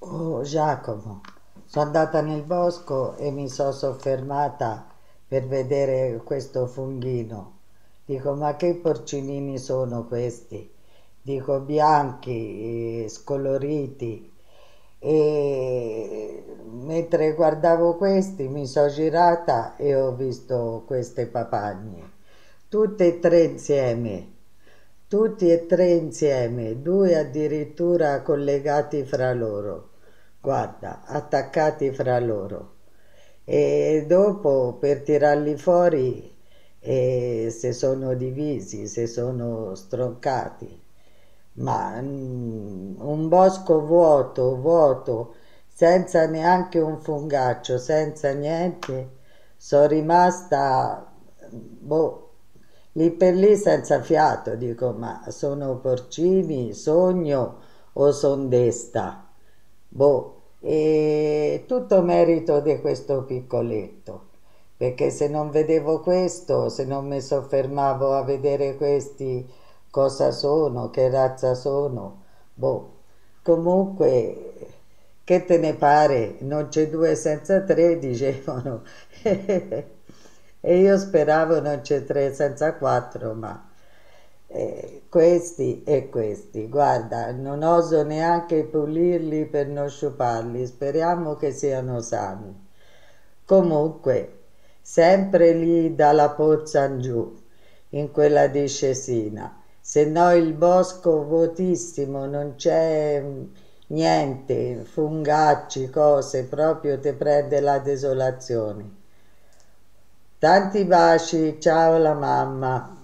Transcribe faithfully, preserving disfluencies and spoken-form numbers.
Oh Giacomo, sono andata nel bosco e mi sono soffermata per vedere questo funghino. Dico, ma che porcinini sono questi? Dico, bianchi, eh, scoloriti. E mentre guardavo questi mi sono girata e ho visto queste papagne, tutte e tre insieme. Tutti e tre insieme, due addirittura collegati fra loro, guarda, attaccati fra loro. E dopo per tirarli fuori eh, si sono divisi, si sono stroncati. Ma mm, un bosco vuoto, vuoto, senza neanche un fungaccio, senza niente, sono rimasta, boh, lì per lì senza fiato, dico, ma sono porcini, sogno o son desta? Boh, e tutto merito di questo piccoletto, perché se non vedevo questo, se non mi soffermavo a vedere questi cosa sono, che razza sono, boh, comunque, che te ne pare? Non c'è due senza tre, dicevano. E io speravo non c'è tre senza quattro, ma eh, questi e questi, guarda, non oso neanche pulirli per non sciuparli, speriamo che siano sani. Comunque, sempre lì dalla pozza in giù, in quella discesina, se no il bosco vuotissimo, non c'è mm, niente, fungacci, cose, proprio ti prende la desolazione. Tanti baci, ciao la mamma.